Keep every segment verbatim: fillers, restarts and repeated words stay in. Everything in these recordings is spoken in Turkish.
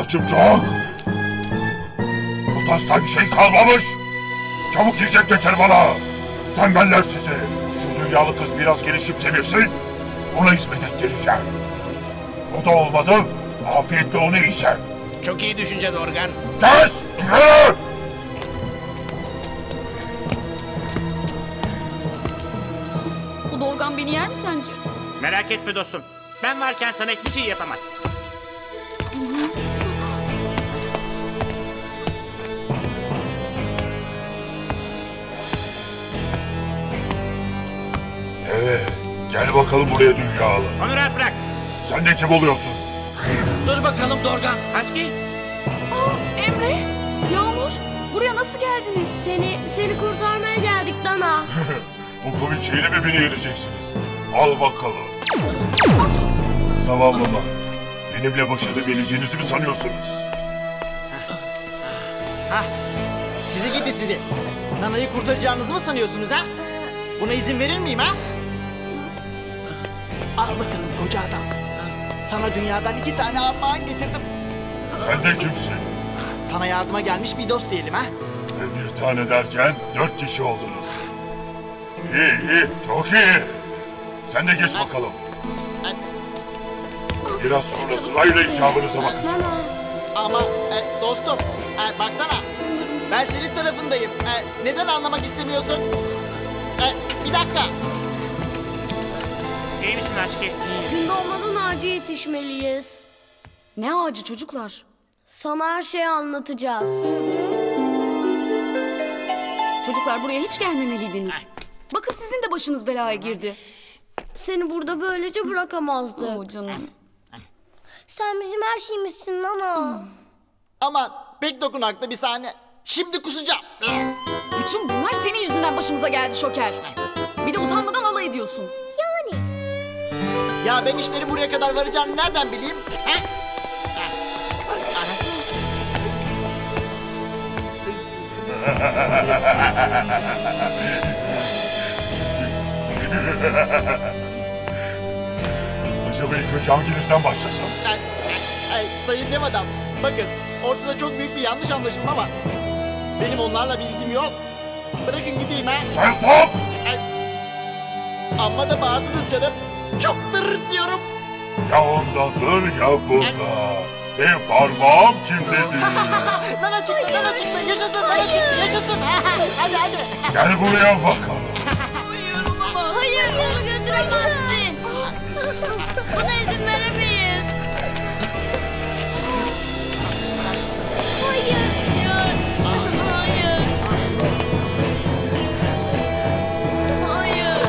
açım çok. Bu tastan bir şey kalmamış. Çabuk yiyecek getir bana. Tembeller sizi. Şu dünyalı kız biraz gelişip sevirsin. Ona hizmet ettireceğim. O da olmadı. Afiyetle onu yiyeceğim. Çok iyi düşünce Dorgan. Kes! Yürü! Bu Dorgan beni yer mi sence? Merak etme dostum. Ben varken sana hiçbir şey yapamaz. Evet. Gel bakalım buraya dünyalı. Onu rahat bırak. Sen de kim oluyorsun? Dur bakalım Dorgan. Husky. Aa, Emre, Yağmur, buraya nasıl geldiniz? Seni, seni kurtarmaya geldik Nana. Bu komik şeyle mi beni yeneceksiniz? Al bakalım. Zavallama. Benimle baş edebileceğinizi mi sanıyorsunuz? Hah, sizi gidi sizi. Nana'yı kurtaracağınızı mı sanıyorsunuz ha? Buna izin verir miyim ha? Al bakalım koca adam. Sana dünyadan iki tane armağan getirdim. Sen de kimsin? Sana yardıma gelmiş bir dost diyelim ha? E, bir tane derken dört kişi oldunuz. İyi iyi, çok iyi. Sen de geç bakalım. Biraz sonra sırayla icabınıza bakacağım. Ama e, dostum, e, baksana. Ben senin tarafındayım. E, neden anlamak istemiyorsun? E, bir dakika. İyi misin Husky? Gün doğmadan ağaca yetişmeliyiz. Ne ağacı çocuklar? Sana her şeyi anlatacağız. Çocuklar buraya hiç gelmemeliydiniz. Bakın sizin de başınız belaya girdi. Seni burada böylece bırakamazdık. Oo canım. Sen bizim her şeyimizsin Nana. Ama pek dokunaklı bir sahne. Şimdi kusacağım. Bütün bunlar senin yüzünden başımıza geldi Şoker. Bir de utanmadan alay ediyorsun. Yani. Ya ben işleri buraya kadar varacağını nereden bileyim? Ha? Acaba ilk önce hanginizden başlasam? Ay, ay, sayın dev adam, bakın ortada çok büyük bir yanlış anlaşılma var. Benim onlarla bilgim yok. Bırakın gideyim ha. Sen sus! Ay, amma da bağırdınız canım. Çok tırsıyorum. Ya ondadır ya burada. Benim parmağım kimde değil. Nana çıktı, nana çıktı. Yaşasın, nana çıktı, yaşasın. Hadi hadi. Gel buraya bakalım. Hayır onu götüremezsin. Buna izin veremeyiz. Hayır. Hayır. Hayır.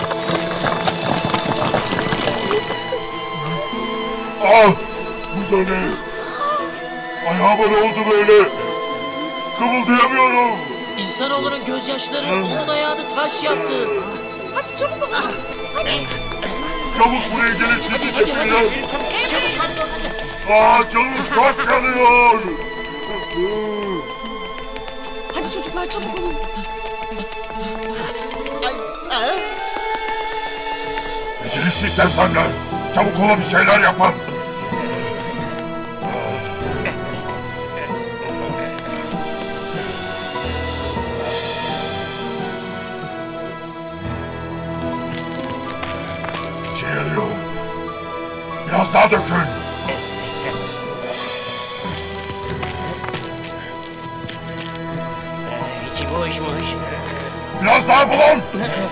Ah! Bu da ne? Ayağıma ne oldu böyle? Kımıldayamıyorum. İnsanoğlunun gözyaşları onun ayağını taş yaptı. Hadi çabuk olun. Çabuk buraya gelin sizi çekiyor. Aa canım çok yanıyor. Hadi çocuklar çabuk olun. Ay, ay. Beceriksiz sersemler. Çabuk ola bir şeyler yapın. İşe yarıyor. Biraz daha dökün. İçi boşmuş. Biraz daha bulun.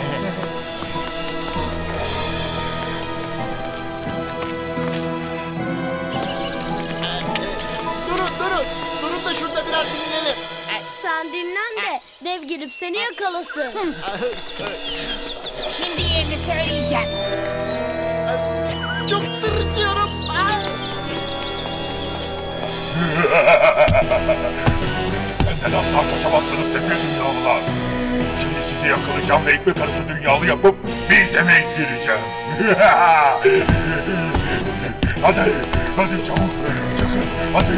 Durun, durun. Durun da şurada biraz dinlenelim. Sen dinlen de dev gelip seni yakalasın. Şimdi yerini söyleyeceğim. Çok tırsıyorum. Ay. Benden asla kaçamazsınız sefil dünyalılar. Şimdi sizi yakalayacağım ve ekmek arası dünyalı yapıp bir demek gireceğim. Hadi, hadi çabuk, çakın, hadi.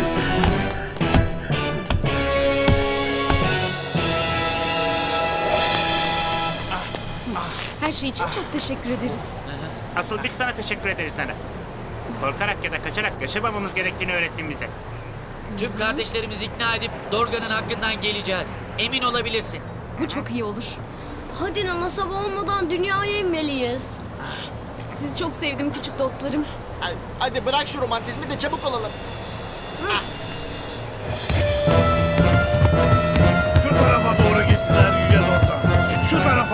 Her şey için çok teşekkür ederiz. Asıl biz sana teşekkür ederiz Nana. Korkarak ya da kaçarak yaşamamamız gerektiğini öğrettin bize. Tüm kardeşlerimizi ikna edip Dorgan'ın hakkından geleceğiz. Emin olabilirsin. Bu çok iyi olur. Hadi Nana, sabah olmadan dünyaya inmeliyiz. Sizi çok sevdim küçük dostlarım. Ay, hadi bırak şu romantizmi de çabuk olalım. Şu tarafa doğru gittiler Yüce Dorgan. Şu tarafa.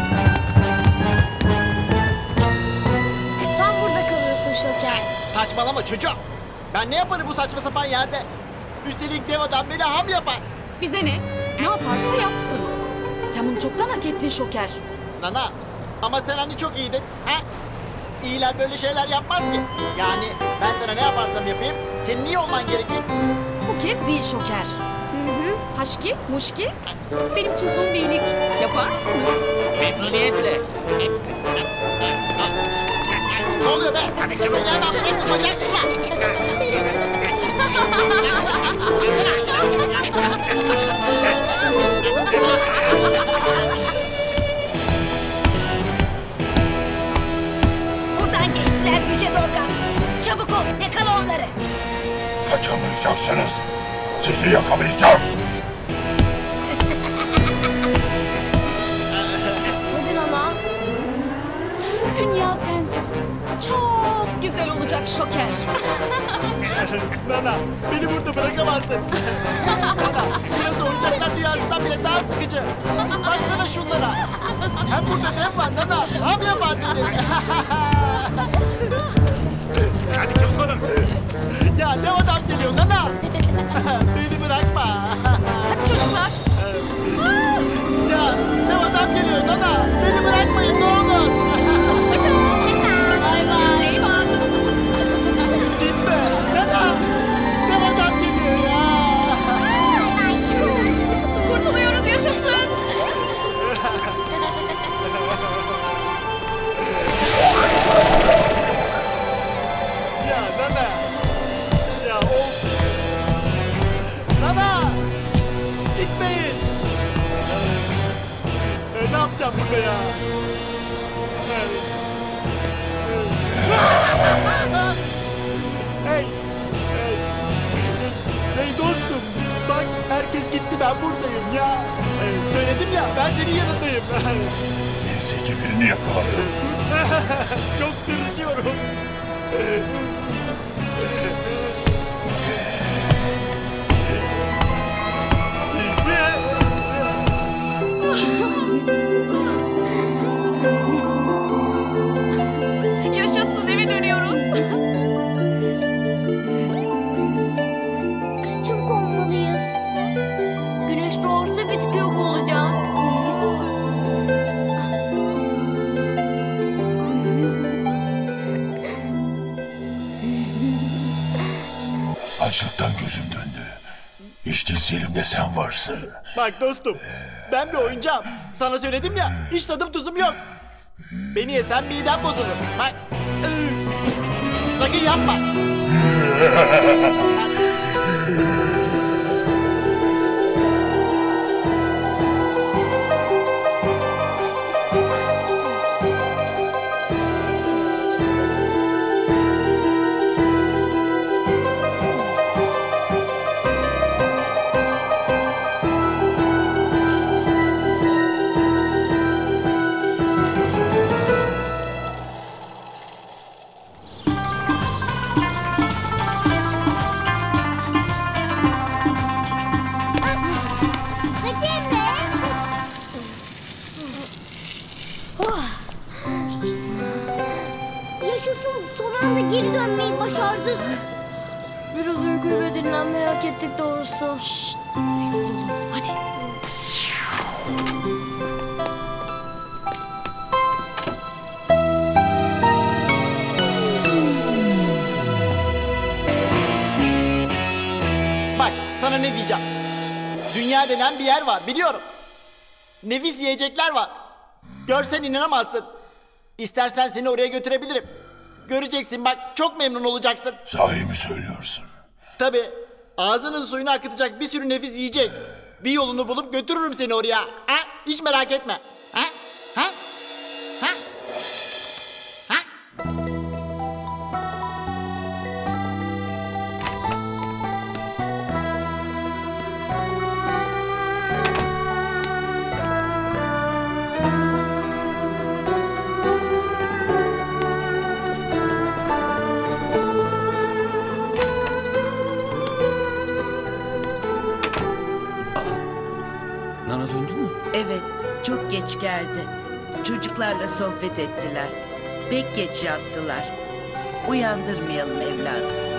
Sen burada kalıyorsun Şoker. Saçmalama çocuğum. Ben ne yaparım bu saçma sapan yerde? Üstelik dev adam beni ham yapar. Bize ne? Ne yaparsa yapsın. Sen bunu çoktan hak ettin Şoker. Nana, ama sen hani çok iyiydin, ha? İyiler böyle şeyler yapmaz ki. Yani ben sana ne yaparsam yapayım, senin iyi olman gerekir. Bu kez değil Şoker. Haşki, muşki, benim için son bir iyilik yapar mısınız? Memnuniyetle. Ne oluyor be? Beni hemen bırakın bacaksızlar. Buradan geçtiler Yüce Dorgan. Çabuk ol, yakala onları. Kaçamayacaksınız. Sizi yakalayacağım. Hadi Nana. Dünya sensiz çok güzel olacak Şoker. Nana, beni burada bırakamazsın. Nana, burası oyuncaklar dünyasından bile daha sıkıcı. Baksana şunlara. Hem burada dev var Nana, ham yapar beni. Hadi çabuk olun. Ya dev adam geliyor Nana. Beni bırakma. Hadi çocuklar. Ya dev adam geliyor Nana. Beni bırakmayın ne olur. Hoşçakalın. Bay bay. İyi bak. Gitme. Nana. Dev adam geliyor ya. Kurtuluyoruz, yaşasın. Ya Nana. Ya of. Nana. Gitmeyin. E, ne yapacağım burada ya? Hey. Hey. Hey dostum. Bak herkes gitti ben buradayım ya. Hey, söyledim ya ben senin yanındayım. Neyse ki birini yakaladım. Çok tırsıyorum. Yaşasın, eve dönüyoruz. Çabuk olmalıyız. Güneş doğarsa bitki yok olacak. Açlıktan gözüm döndü. İşte Selim'de sen varsın. Bak dostum, ben bir oyuncağım. Sana söyledim ya, hiç tadım tuzum yok. Beni yesen midem bozulur. Bak. Sakın yapma. Yaşasın, son anda geri dönmeyi başardık. Biraz uyku ve dinlenmeyi hak ettik doğrusu. Sessiz olun, hadi. Bak, sana ne diyeceğim. Dünya denen bir yer var, biliyorum. Nefis yiyecekler var. Görsen inanamazsın. İstersen seni oraya götürebilirim. Göreceksin bak, çok memnun olacaksın. Sahi mi söylüyorsun? Tabii, ağzının suyunu akıtacak bir sürü nefis yiyecek. Bir yolunu bulup götürürüm seni oraya. Ha? Hiç merak etme. Ha? Ha? Ha? Ha? geç geldi. Çocuklarla sohbet ettiler. Pek geç yattılar. Uyandırmayalım evladım.